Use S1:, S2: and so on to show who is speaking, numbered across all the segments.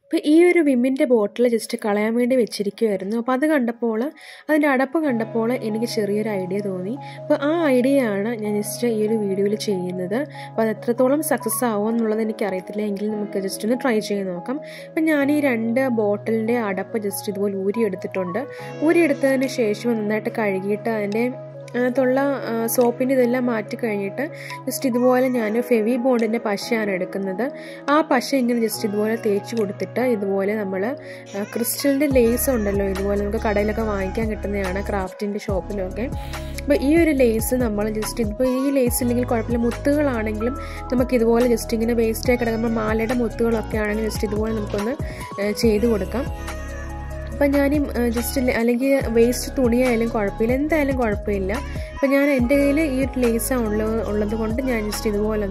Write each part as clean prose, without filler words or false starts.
S1: അപ്പോൾ ഈ ഒരു വിമ്മിൻ്റെ ബോട്ടിൽ ജസ്റ്റ് കളയാൻ വേണ്ടി വെച്ചിരിക്കുമായിരുന്നു. അപ്പോൾ അത് കണ്ടപ്പോൾ, അതിൻ്റെ അടപ്പ് കണ്ടപ്പോൾ എനിക്ക് ചെറിയൊരു ഐഡിയ തോന്നി. അപ്പോൾ ആ ഐഡിയയാണ് ഞാൻ ജസ്റ്റ് ഈ ഒരു വീഡിയോയിൽ ചെയ്യുന്നത്. അപ്പോൾ അത് എത്രത്തോളം സക്സസ് ആവുമോ എന്നുള്ളത് എനിക്കറിയത്തില്ല, എങ്കിലും നമുക്ക് ജസ്റ്റ് ഒന്ന് ട്രൈ ചെയ്ത് നോക്കാം. അപ്പം ഞാൻ ഈ 2 ബോട്ടിലിൻ്റെ അടപ്പ് ജസ്റ്റ് ഇതുപോലെ ഊരിയെടുത്തിട്ടുണ്ട്. ഊരിയെടുത്തതിന് ശേഷം നന്നായിട്ട് കഴുകിയിട്ട് അതിൻ്റെ അതിനകത്തുള്ള സോപ്പിൻ്റെ ഇതെല്ലാം മാറ്റി കഴിഞ്ഞിട്ട് ജസ്റ്റ് ഇതുപോലെ ഞാൻ ഫെവി ബോണ്ടിൻ്റെ പശയാണ് എടുക്കുന്നത്. ആ പശ ഇങ്ങനെ ജസ്റ്റ് ഇതുപോലെ തേച്ച് കൊടുത്തിട്ട് ഇതുപോലെ നമ്മൾ ക്രിസ്റ്റലിൻ്റെ ലേസ് ഉണ്ടല്ലോ, ഇതുപോലെ നമുക്ക് കടയിലൊക്കെ വാങ്ങിക്കാൻ കിട്ടുന്നതാണ്, ക്രാഫ്റ്റിൻ്റെ ഷോപ്പിലൊക്കെ. അപ്പോൾ ഈ ഒരു ലേസ് നമ്മൾ ജസ്റ്റ് ഇതിപ്പോൾ ഈ ലേസ് ഇല്ലെങ്കിൽ കുഴപ്പമില്ല, മുത്തുകളാണെങ്കിലും നമുക്കിതുപോലെ ജസ്റ്റ് ഇങ്ങനെ വേസ്റ്റായി കിടക്കുമ്പോൾ മാലയുടെ മുത്തുകളൊക്കെ ആണെങ്കിൽ ജസ്റ്റ് ഇതുപോലെ നമുക്കൊന്ന് ചെയ്ത് കൊടുക്കാം. അപ്പം ഞാൻ ജസ്റ്റ് അല്ലെങ്കിൽ വേസ്റ്റ് തുണിയായാലും കുഴപ്പമില്ല, എന്തായാലും കുഴപ്പമില്ല. അപ്പം ഞാൻ എൻ്റെ കയ്യിൽ ഈ ഒരു ലേസാണ് ഉള്ളത് കൊണ്ട് ഞാൻ ജസ്റ്റ് ഇതുപോലെ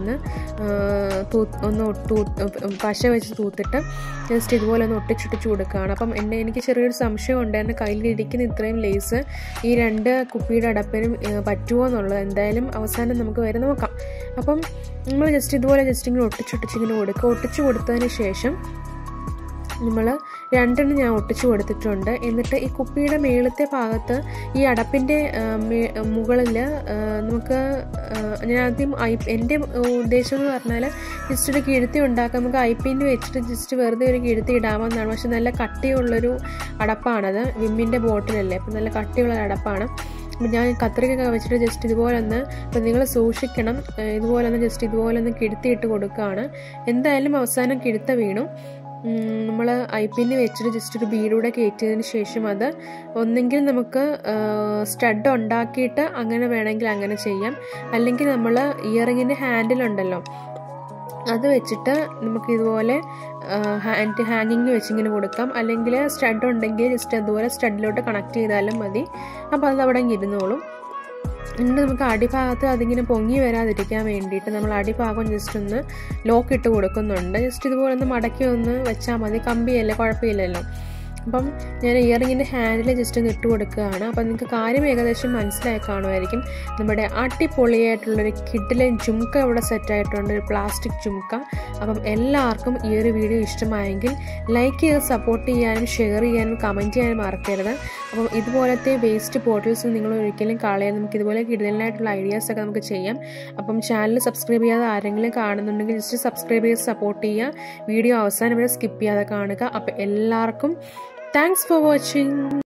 S1: ഒന്ന് പശ വെച്ച് തൂത്തിട്ട് ജസ്റ്റ് ഇതുപോലെ ഒന്ന് ഒട്ടിച്ചൊട്ടിച്ച് കൊടുക്കുകയാണ്. അപ്പം എനിക്ക് ചെറിയൊരു സംശയം ഉണ്ട്, എൻ്റെ കയ്യിലിരിക്കുന്ന ഇത്രയും ലേസ് ഈ 2 കുപ്പിയുടെ അടപ്പിനും പറ്റുമോ എന്നുള്ളത്. എന്തായാലും അവസാനം നമുക്ക് വരെ നോക്കാം. അപ്പം നമ്മൾ ജസ്റ്റ് ഇതുപോലെ ജസ്റ്റ് ഇങ്ങനെ ഒട്ടിച്ചൊട്ടിച്ചിങ്ങനെ കൊടുക്കുക. ഒട്ടിച്ച് കൊടുത്തതിന് ശേഷം നമ്മൾ 2 ഞാൻ ഒട്ടിച്ചു കൊടുത്തിട്ടുണ്ട്. എന്നിട്ട് ഈ കുപ്പിയുടെ മേളത്തെ ഭാഗത്ത് ഈ അടപ്പിൻ്റെ മുകളിൽ നമുക്ക് ഞാൻ ആദ്യം എൻ്റെ ഉദ്ദേശം എന്ന് പറഞ്ഞാൽ ജസ്റ്റ് ഒരു കിഴുത്തി ഉണ്ടാക്കാം. നമുക്ക് ഐപ്പിൻ്റെ വെച്ചിട്ട് ജസ്റ്റ് വെറുതെ ഒരു കിഴുത്തി ഇടാമെന്നാണ്. പക്ഷെ നല്ല കട്ടിയുള്ളൊരു അടപ്പാണത്, വിമ്മിൻ്റെ ബോട്ടിലല്ലേ, അപ്പം നല്ല കട്ടിയുള്ള അടപ്പാണ്. അപ്പം ഞാൻ കത്രികയൊക്കെ വെച്ചിട്ട് ജസ്റ്റ് ഇതുപോലെ ഒന്ന്, അപ്പം നിങ്ങൾ സൂക്ഷിക്കണം, ഇതുപോലെ ഒന്ന് ജസ്റ്റ് ഇതുപോലെ ഒന്ന് കിഴുത്തിയിട്ട് കൊടുക്കുകയാണ്. എന്തായാലും അവസാനം കിഴുത്ത വീണു. നമ്മൾ ഐപ്പിന് വെച്ചിട്ട് ജസ്റ്റ് ഒരു ബീഡൂടെ കയറ്റിയതിന് ശേഷം അത് ഒന്നെങ്കിൽ നമുക്ക് സ്റ്റഡ് ഉണ്ടാക്കിയിട്ട് അങ്ങനെ വേണമെങ്കിൽ അങ്ങനെ ചെയ്യാം, അല്ലെങ്കിൽ നമ്മൾ ഇയറിങ്ങിൻ്റെ ഹാൻഡിലുണ്ടല്ലോ അത് വെച്ചിട്ട് നമുക്ക് ഇതുപോലെ ഹാങ്ങിങ് വെച്ചിങ്ങനെ കൊടുക്കാം. അല്ലെങ്കിൽ സ്റ്റഡ് ഉണ്ടെങ്കിൽ ജസ്റ്റ് അതുപോലെ സ്റ്റഡിലോട്ട് കണക്ട് ചെയ്താലും മതി. അപ്പോൾ അത് അവിടെ ഇരുന്നോളും. എന്നിട്ട് നമുക്ക് അടിഭാഗത്ത് അതിങ്ങനെ പൊങ്ങി വരാതിരിക്കാൻ വേണ്ടിയിട്ട് നമ്മൾ അടിഭാഗം ജസ്റ്റ് ഒന്ന് ലോക്ക് ഇട്ട് കൊടുക്കുന്നുണ്ട്. ജസ്റ്റ് ഇതുപോലെ ഒന്ന് മടക്കി ഒന്ന് വെച്ചാൽ മതി, കമ്പിയല്ലേ, കുഴപ്പമില്ലല്ലോ. അപ്പം ഞാൻ ഇയറിങ്ങിൻ്റെ ഹാൻഡിൽ ജസ്റ്റ് ഒന്ന് ഇട്ട് കൊടുക്കുകയാണ്. അപ്പം നിങ്ങൾക്ക് കാര്യം ഏകദേശം മനസ്സിലായി കാണുമായിരിക്കും. നമ്മുടെ അടിപൊളിയായിട്ടുള്ളൊരു കിഡിലൻ ജുംക്ക ഇവിടെ സെറ്റായിട്ടുണ്ട്, ഒരു പ്ലാസ്റ്റിക് ജുംക്ക. അപ്പം എല്ലാവർക്കും ഈ ഒരു വീഡിയോ ഇഷ്ടമായെങ്കിൽ ലൈക്ക് ചെയ്ത് സപ്പോർട്ട് ചെയ്യാനും ഷെയർ ചെയ്യാനും കമൻറ്റ് ചെയ്യാനും മറക്കരുത്. അപ്പം ഇതുപോലത്തെ വേസ്റ്റ് ബോട്ടിൽസ് നിങ്ങൾ ഒരിക്കലും കളയാൻ, നമുക്ക് ഇതുപോലെ കിഡിലനായിട്ടുള്ള ഐഡിയാസൊക്കെ നമുക്ക് ചെയ്യാം. അപ്പം ചാനൽ സബ്സ്ക്രൈബ് ചെയ്യാതെ ആരെങ്കിലും കാണുന്നുണ്ടെങ്കിൽ ജസ്റ്റ് സബ്സ്ക്രൈബ് ചെയ്ത് സപ്പോർട്ട് ചെയ്യുക. വീഡിയോ അവസാനം വരെ സ്കിപ്പ് ചെയ്യാതെ കാണുക. അപ്പം എല്ലാവർക്കും താങ്ക്സ് ഫോർ വാച്ചിങ്.